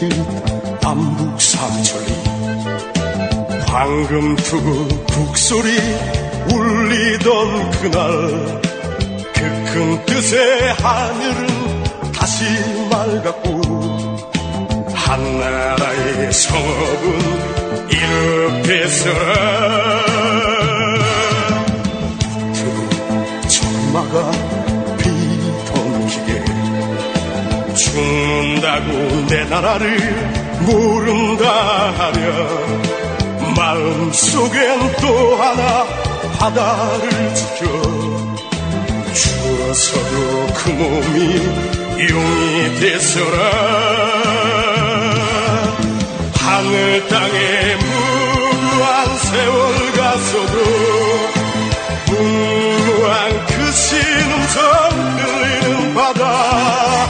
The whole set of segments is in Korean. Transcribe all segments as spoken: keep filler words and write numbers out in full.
내리듯 남북 삼천리 황금 투구 북소리 울리던 그날 그 큰 뜻의 하늘은 다시 맑았고 한나라의 성읍은 이렇게 서라 붙은 천마가 비던 기계 죽는다고 내 나라를 모른다 하랴 마음속엔 또 하나 바다를 지켜 죽어서도 그 몸이 용이 되서라 하늘 땅에 무궁한 세월 가서도 무궁한 그 신음성 들리는 바다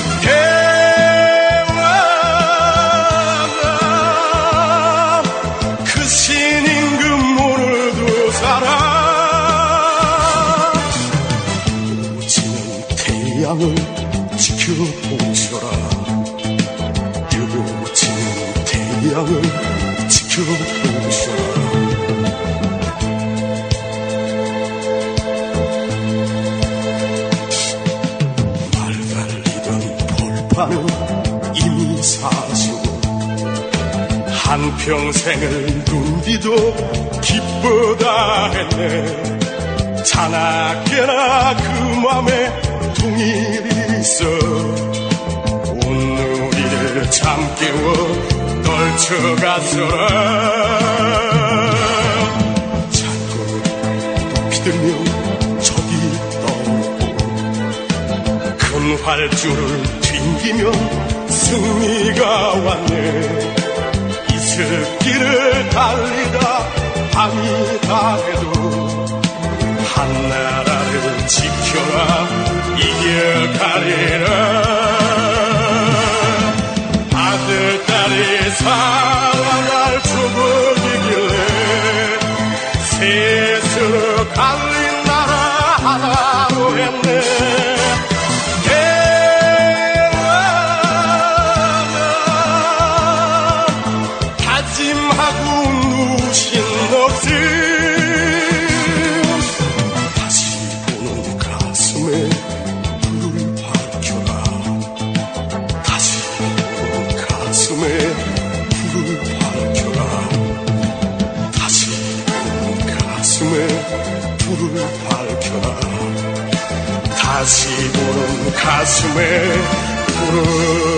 대왕아 그 신임금 오늘도 살아 오지는 태양을 지켜보셔라 오지는 태양을 지켜보셔라 볼파는 이미 사시고 한평생을 눈비도 기쁘다 했네 자나깨나 그 맘에 동일이 있어 온누리를 잠 깨워 떨쳐가서라 자꾸 높이 들며 저기 떠오르고 큰 활주를 튕기면 승리가 왔네 이슬길을 달리다 밤이 다 해도 한나라를 지켜라 이겨가리라 아들 딸이 살아갈 추억이길래 셋으로 갈린 나라 하나로 했네 다짐하고 누신 넋을 다시 보는 가슴에 불을 밝혀라 다시 보는 가슴에 불을 밝혀라 다시 보는 가슴에 불을 밝혀라 다시 보는 가슴에 불을